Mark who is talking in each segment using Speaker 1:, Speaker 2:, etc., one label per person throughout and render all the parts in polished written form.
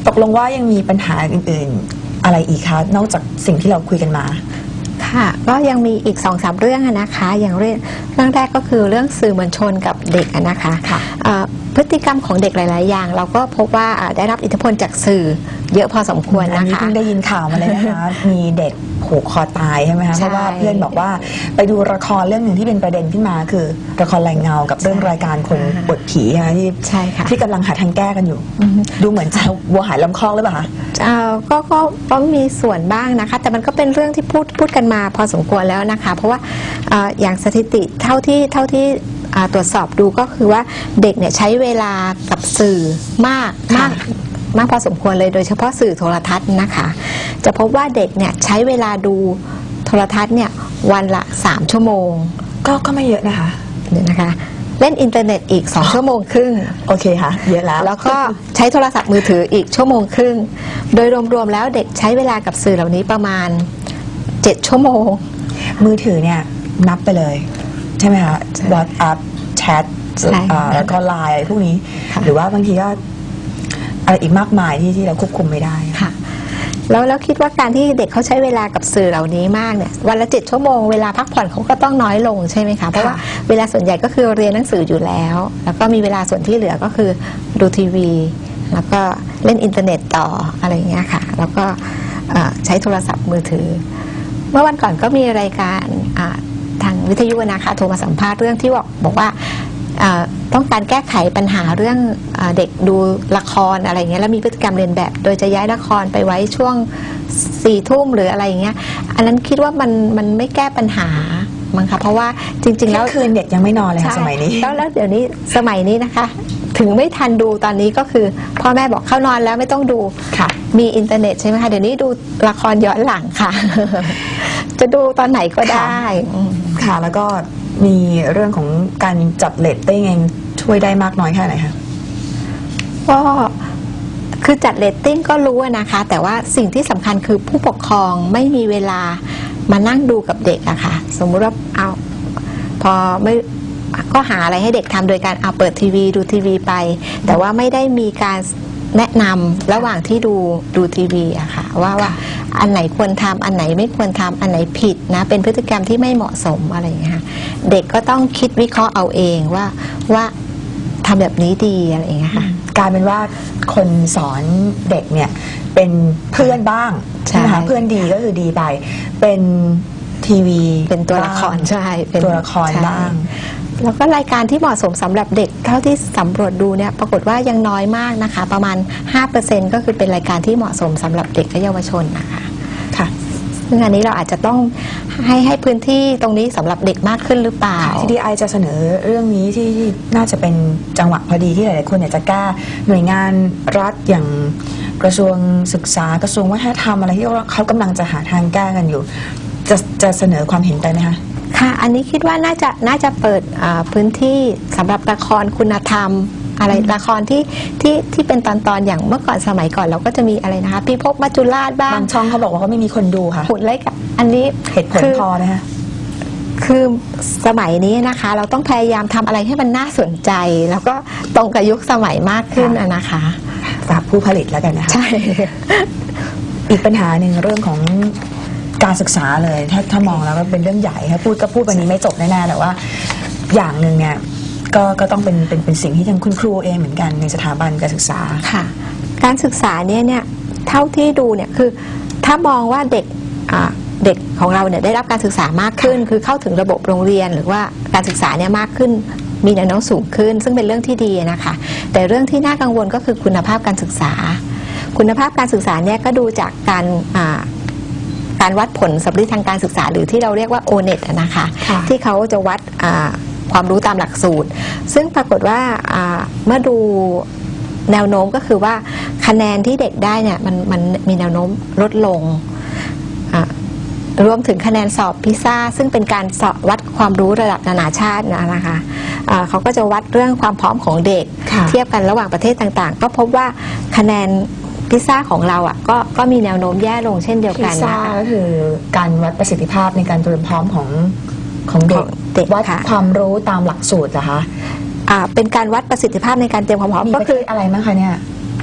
Speaker 1: ตกลงว่ายังมีปัญหาอื่นๆอะไรอีกคะนอกจากสิ่งที่เราคุยกันมา
Speaker 2: ค่ะก็ยังมีอีก 2-3 เรื่องนะคะอย่างเรื่องแรกก็คือเรื่องสื่อมวลชนกับเด็กนะคะพฤติกรรมของเด็กหลายๆอย่างเราก็พบว่าได้รับอิทธิพลจากสื่อเยอะพอสมควรนะคะ
Speaker 1: อันนี้เพิ่งได้ยินข่าวมาเลยนะคะมีเด็กผูกคอตายใช่ไหมคะเพราะว่าเพื่อนบอกว่าไปดูละครเรื่องหนึ่งที่เป็นประเด็นขึ้นมาคือละครแรงเงากับเรื่องรายการคนปวดผีนะคะที่กำลังหาทางแก้กันอยู่ดูเหมือนจะวัวหายลำคลองหรือเปล่าคะ
Speaker 2: ก็มีส่วนบ้างนะคะแต่มันก็เป็นเรื่องที่พูดกันมาพอสมควรแล้วนะคะเพราะว่าอย่างสถิติเท่าที่ตรวจสอบดูก็คือว่าเด็กเนี่ยใช้เวลากับสื่อมากพอสมควรเลยโดยเฉพาะสื่อโทรทัศน์นะคะจะพบว่าเด็กเนี่ยใช้เวลาดูโทรทัศน์เนี่ยวันละ3 ชั่วโมง
Speaker 1: ก็ไม่เยอะนะคะ
Speaker 2: เล่นอินเทอร์เน็ตอีก2 ชั่วโมงครึ่ง
Speaker 1: โอเคค่ะเยอะแล้ว
Speaker 2: ก็ใช้โทรศัพท์มือถืออีก1 ชั่วโมงครึ่งโดยรวมๆแล้วเด็กใช้เวลากับสื่อเหล่านี้ประมาณ7 ชั่วโมง
Speaker 1: มือถือเนี่ยนับไปเลยใช่ไหมคะWhatsAppแชทแล้วก็ไลน์อะไรพวกนี้หรือว่าบางทีก็อะไรอีกมากมายที่เราควบคุมไม่ได้
Speaker 2: ค่ะแล้วคิดว่าการที่เด็กเขาใช้เวลากับสื่อเหล่านี้มากเนี่ยวันละ7 ชั่วโมงเวลาพักผ่อนเขาก็ต้องน้อยลงใช่ไหมคะเพราะว่าเวลาส่วนใหญ่ก็คือเรียนหนังสืออยู่แล้วแล้วก็มีเวลาส่วนที่เหลือก็คือดูทีวีแล้วก็เล่นอินเทอร์เน็ตต่ออะไรอย่างเงี้ยค่ะแล้วก็ใช้โทรศัพท์มือถือเมื่อวันก่อนก็มีรายการทางวิทยุนะคะโทรมาสัมภาษณ์เรื่องที่บอกว่าต้องการแก้ไขปัญหาเรื่องเด็กดูละครอะไรเงี้ยแล้วมีพฤติกรรมเรียนแบบโดยจะย้ายละครไปไว้ช่วง4 ทุ่มหรืออะไรเงี้ยอันนั้นคิดว่ามันไม่แก้ปัญหามั้งคะเพราะว่าจริงๆแล้ว
Speaker 1: คืนเด็กยังไม่นอนเลยค่ะสมัยนี้
Speaker 2: แล้วเดี๋ยวนี้สมัยนี้นะคะถึงไม่ทันดูตอนนี้ก็คือพ่อแม่บอกเข้านอนแล้วไม่ต้องดูมีอินเทอร์เน็ตใช่ไหมคะเดี๋ยวนี้ดูละครย้อนหลังค่ะจะดูตอนไหนก็ได้
Speaker 1: ค่ะแล้วก็มีเรื่องของการจัดเรตติ้งเองช่วยได้มากน้อยแค่ไหนคะ
Speaker 2: ก็คือจัดเรตติ้งก็รู้นะคะแต่ว่าสิ่งที่สำคัญคือผู้ปกครองไม่มีเวลามานั่งดูกับเด็กอะค่ะสมมุติว่าพอไม่ก็หาอะไรให้เด็กทำโดยการเปิดทีวีดูทีวีไปแต่ว่าไม่ได้มีการแนะนำระหว่างที่ดูทีวีอะค่ะว่าอันไหนควรทำอันไหนไม่ควรทำอันไหนผิดนะเป็นพฤติกรรมที่ไม่เหมาะสมอะไรอย่างเงี้ยเด็กก็ต้องคิดวิเคราะห์เอาเองว่าทำแบบนี้ดีอะไรอย่างเงี้ยค่ะ
Speaker 1: กลายเป็นว่าคนสอนเด็กเนี่ยเป็นเพื่อนบ้างใช่ไหมคะเพื่อนดีก็คือดีไปเป็นทีวี
Speaker 2: เป็นตัวละครใช่
Speaker 1: เป็นตัวละครบ้าง
Speaker 2: แล้วก็รายการที่เหมาะสมสำหรับเด็กเท่าที่สำรวจดูเนี่ยปรากฏว่ายังน้อยมากนะคะประมาณ 5% ก็คือเป็นรายการที่เหมาะสมสำหรับเด็กและเยาวชนนะคะ
Speaker 1: ค่ะ
Speaker 2: ซึ่งอันนี้เราอาจจะต้องให้พื้นที่ตรงนี้สำหรับเด็กมากขึ้นหรือเปล่า
Speaker 1: TDI จะเสนอเรื่องนี้ที่น่าจะเป็นจังหวะพอดีที่หลายๆคนอยากจะกล้าหน่วยงานรัฐอย่างกระทรวงศึกษากระทรวงวัฒนธรรมอะไรที่เขากำลังจะหาทางแก้กันอยู่จะเสนอความเห็นไปไหมคะ
Speaker 2: ค่ะอันนี้คิดว่าน่าจะเปิดพื้นที่สำหรับละครคุณธรรมอะไรละครที่เป็นตอนอย่างเมื่อก่อนสมัยก่อนเราก็จะมีอะไรนะคะพี่พบมัจจุราชบ้าง
Speaker 1: บางช่องเขาบอกว่าเขาไม่มีคนดูค่ะ
Speaker 2: หุ่นเล็กอันนี้
Speaker 1: เหตุผลพอนะคะ
Speaker 2: คือสมัยนี้นะคะเราต้องพยายามทำอะไรให้มันน่าสนใจแล้วก็ตรงกับยุคสมัยมากขึ้นนะคะ
Speaker 1: ฝากผู้ผลิตแล้วกันนะคะ
Speaker 2: ใช่
Speaker 1: อีกปัญหาหนึ่งเรื่องของการศึกษาเลยถ้ามองแล้วก็เป็นเรื่องใหญ่ค่ะพูดวันนี้ไม่จบแน่ๆแต่ว่าอย่างหนึ่งเนี่ยก็ต้องเป็นสิ่งที่ทางคุณครูเองเหมือนกันในสถาบันการศึกษา
Speaker 2: ค่ะการศึกษาเนี่ยเท่าที่ดูเนี่ยคือถ้ามองว่าเด็กของเราเนี่ยได้รับการศึกษามากขึ้นคือเข้าถึงระบบโรงเรียนหรือว่าการศึกษาเนี่ยมากขึ้นมีแนวโน้มสูงขึ้นซึ่งเป็นเรื่องที่ดีนะคะแต่เรื่องที่น่ากังวลก็คือคุณภาพการศึกษาคุณภาพการศึกษาเนี่ยก็ดูจากการวัดผลสำเร็จทางการศึกษาหรือที่เราเรียกว่า O-NET นะคะที่เขาจะวัดความรู้ตามหลักสูตรซึ่งปรากฏว่าเมื่อดูแนวโน้มก็คือว่าคะแนนที่เด็กได้เนี่ยมันมีแนวโน้มลดลงรวมถึงคะแนนสอบพิซ่าซึ่งเป็นการสอบวัดความรู้ระดับนานาชาตินะคะเขาก็จะวัดเรื่องความพร้อมของเด็กเทียบกันระหว่างประเทศต่างๆก็พบว่าคะแนนพิซซ่าของเราก็มีแนวโน้มแย่ลงเช่นเดียวกัน
Speaker 1: พิซซ่าก็คือการวัดประสิทธิภาพในการเตรียมพร้อมของเด็กวัดความรู้ตามหลักสูตรเหรอคะ
Speaker 2: เป็นการวัดประสิทธิภาพในการเตรียมความพร้อมก็คือ
Speaker 1: อะไรมั้งคะเนี่ย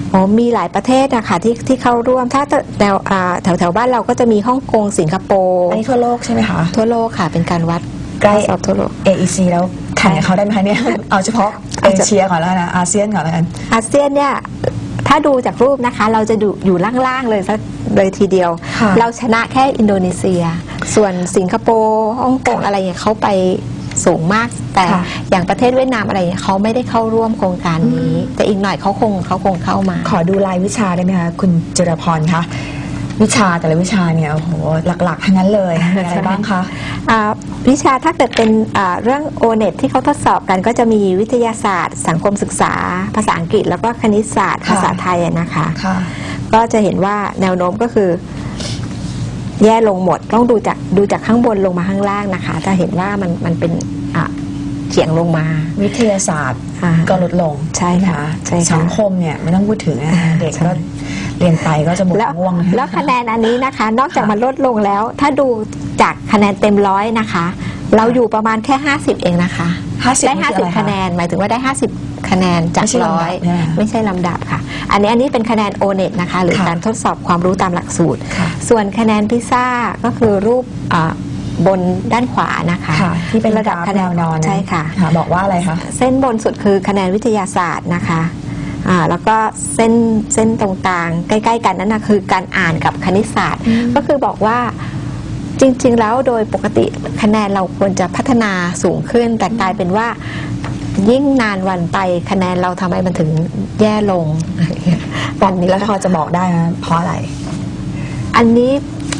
Speaker 2: มีหลายประเทศนะคะที่เข้าร่วมถ้าแถวบ้านเราก็จะมีฮ่องกงสิงคโปร์
Speaker 1: อันนี้ทั่วโลกใช่ไหมคะ
Speaker 2: ทั่วโลกค่ะเป็นการวัด
Speaker 1: ใกล้
Speaker 2: สอบทั่วโลก
Speaker 1: AEC แล้วแข่งกับเขาได้ไหมคะเนี่ย เอาเฉพาะเอเชียก่อนแล้วนะอาเซียนก่อนแล้วกัน
Speaker 2: อาเซียนเนี่ยถ้าดูจากรูปนะคะเราจะดูอยู่ล่างๆเลยทีเดียวเราชนะแค่อินโดนีเซียส่วนสิงคโปร์ฮ่องกงอะไรเนี่ยเขาไปสูงมากแต่อย่างประเทศเวียดนามอะไรเนี่ยเขาไม่ได้เข้าร่วมโครงการนี้แต่อีกหน่อยเขาคงเข้ามา
Speaker 1: ขอดูรายวิชาได้ไหมคะคุณจิรพรคะวิชาแต่ละวิชาเนี่ยโอ้โหหลักๆทั้งนั้นเลยมีอะไรบ้างคะ
Speaker 2: วิชาถ้าเกิดเป็นเรื่อง O-NET ที่เขาทดสอบกันก็จะมีวิทยาศาสตร์ สังคมศึกษาภาษาอังกฤษแล้วก็คณิตศาสตร์ภาษาไทยนะคะก็จะเห็นว่าแนวโน้มก็คือแย่ลงหมดต้องดูจากข้างบนลงมาข้างล่างนะคะจะเห็นว่ามันเป็นเฉียงลงมา
Speaker 1: วิทยาศาสตร์ก็ลดลง
Speaker 2: ใช่ค่ะ
Speaker 1: สังคมเนี่ยไม่ต้องพูดถึงเด็กก็เรียนไปก็จะหมดง่วง
Speaker 2: แล้วคะแนนอันนี้นะคะนอกจากมันลดลงแล้วถ้าดูจากคะแนนเต็ม100นะคะเราอยู่ประมาณแค่50เองนะคะได้50คะแนนหมายถึงว่าได้50คะแนนจาก100ไม่ใช่ลำดับค่ะอันนี้เป็นคะแนน O-NET นะคะหรือการทดสอบความรู้ตามหลักสูตรส่วนคะแนนพิซซ่าก็คือรูปบนด้านขวานะคะ
Speaker 1: ที่เป็นระดับคะแนนนอน
Speaker 2: ใช่ค่ะ
Speaker 1: บอกว่าอะไรคะ
Speaker 2: เส้นบนสุดคือคะแนนวิทยาศาสตร์นะคะแล้วก็เส้นตรงกลางใกล้ๆกันนั่นนะคือการอ่านกับคณิตศาสตร์ก็คือบอกว่าจริงๆแล้วโดยปกติคะแนนเราควรจะพัฒนาสูงขึ้นแต่กลายเป็นว่ายิ่งนานวันไปคะแนนเราทำไมมันถึงแย่ลง
Speaker 1: ตอนนี้แล้วพอจะบอกได้นะเพราะอะไร
Speaker 2: อันนี้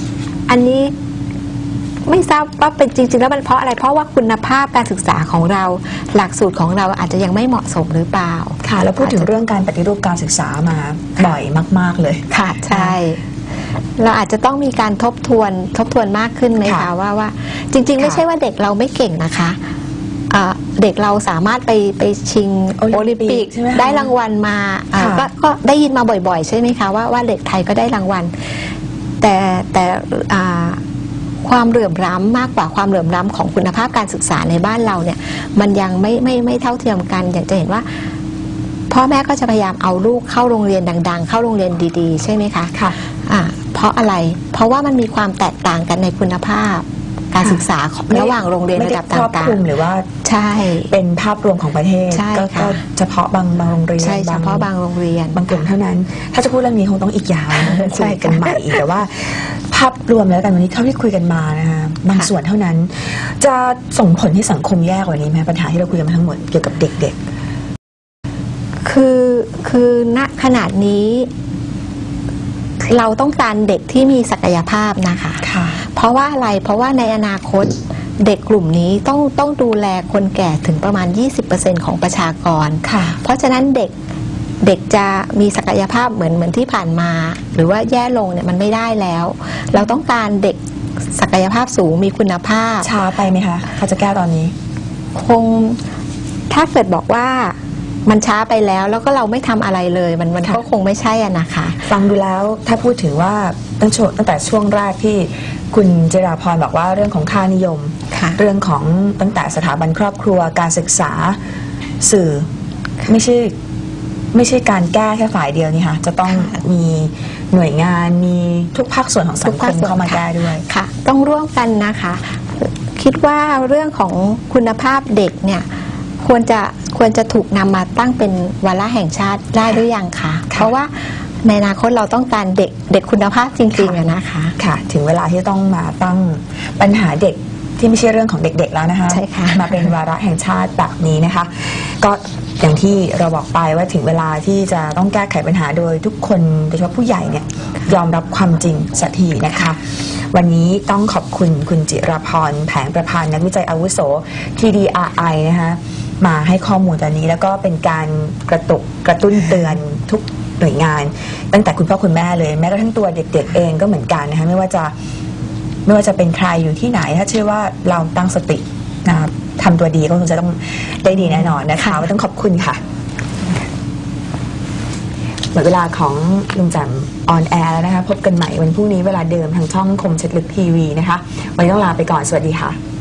Speaker 2: ไม่ทราบว่าเป็นจริงๆแล้วมันเพราะอะไรเพราะว่าคุณภาพการศึกษาของเราหลักสูตรของเราอาจจะยังไม่เหมาะสมหรือเปล่า
Speaker 1: ค่ะแล้วพูดถึงเรื่องการปฏิรูปการศึกษามาบ่อยมากๆเลย
Speaker 2: ค่ะใช่เราอาจจะต้องมีการทบทวนมากขึ้นไหมคะว่าจริงๆไม่ใช่ว่าเด็กเราไม่เก่งนะคะเด็กเราสามารถไปชิงโอลิมปิกได้รางวัลมาก็ได้ยินมาบ่อยๆใช่ไหมคะว่าเด็กไทยก็ได้รางวัลแต่ความเหลื่อมล้ำมากกว่าความเหลื่อมล้ำของคุณภาพการศึกษาในบ้านเราเนี่ยมันยังไม่เท่าเทียมกันอย่างจะเห็นว่าพ่อแม่ก็จะพยายามเอาลูกเข้าโรงเรียนดังๆเข้าโรงเรียนดีๆใช่ไหมคะ
Speaker 1: ค่ะ
Speaker 2: เพราะอะไรเพราะว่ามันมีความแตกต่างกันในคุณภาพการศึกษาระหว่างโรงเรียนระดับต่าง
Speaker 1: ๆหรือว่า
Speaker 2: ใช่
Speaker 1: เป็นภาพรวมของประเทศก็เฉพาะบางโรงเรียน
Speaker 2: ใช่เฉพาะบางโรงเรียน
Speaker 1: บางกลุ่มเท่านั้นถ้าจะพูดเรื่องนี้คงต้องอีกยาวคุยกันใหม่อีกแต่ว่าภาพรวมแล้วกันวันนี้เท่าที่คุยกันมานะคะบางส่วนเท่านั้นจะส่งผลให้สังคมแย่กว่านี้ไหมปัญหาที่เราคุยกันมาทั้งหมดเกี่ยวกับเด็ก
Speaker 2: ๆคือณขนาดนี้เราต้องการเด็กที่มีศักยภาพนะคะเพราะว่าอะไรเพราะว่าในอนาคตเด็กกลุ่มนี้ต้องดูแลคนแก่ถึงประมาณ 20% ของประชากรเพราะฉะนั้นเด็กจะมีศักยภาพเหมือนที่ผ่านมาหรือว่าแย่ลงเนี่ยมันไม่ได้แล้วเราต้องการเด็กศักยภาพสูงมีคุณภาพ
Speaker 1: ช้าไปไหมคะเขาจะแก้ตอนนี้
Speaker 2: คงถ้าเกิดบอกว่ามันช้าไปแล้วก็เราไม่ทำอะไรเลยมันก็คงไม่ใช่อะนะคะ
Speaker 1: ฟังดูแล้วถ้าพูดถึงว่าตั้งแต่ช่วงแรกที่คุณจิราพรบอกว่าเรื่องของค่านิยมเรื่องของตั้งแต่สถาบันครอบครัวการศึกษาสื่อไม่ใช่การแก้แค่ฝ่ายเดียวนี่ค่ะจะต้องมีหน่วยงานมีทุกภาคส่วนของสังคมเข้ามาแก้ด้วย
Speaker 2: ค่ะต้องร่วมกันนะคะคิดว่าเรื่องของคุณภาพเด็กเนี่ยควรจะถูกนำมาตั้งเป็นวาระแห่งชาติได้หรือยังคะเพราะว่าในอนาคตเราต้องการเด็กคุณภาพจริงๆนะคะ
Speaker 1: ค่ะถึงเวลาที่ต้องมาตั้งปัญหาเด็กที่ไม่ใช่เรื่องของเด็กๆแล้วนะคะ
Speaker 2: ใช่ค่ะ
Speaker 1: มาเป็นวาระแห่งชาติแบบนี้นะคะก็อย่างที่เราบอกไปว่าถึงเวลาที่จะต้องแก้ไขปัญหาโดยทุกคนโดยเฉพาะผู้ใหญ่เนี่ยยอมรับความจริงสักทีนะคะวันนี้ต้องขอบคุณคุณจิราพรแผงประพันธ์นักวิจัยอาวุโส TDRI นะคะมาให้ข้อมูลตอนนี้แล้วก็เป็นการกระตุ้นเตือนทุกหน่วยงานตั้งแต่คุณพ่อคุณแม่เลยแม้กระทั่งตัวเด็กๆเองก็เหมือนกันนะคะไม่ว่าจะเป็นใครอยู่ที่ไหนถ้าเชื่อว่าเราตั้งสตินะทำตัวดีก็คงจะต้องได้ดีแน่นอนนะคะต้องขอบคุณค่ะหมดเวลาของลุงแจ่มออนแอร์แล้วนะคะพบกันใหม่วันพรุ่งนี้เวลาเดิมทางช่องคมชัดลึกทีวีนะคะวันนี้ต้องลาไปก่อนสวัสดีค่ะ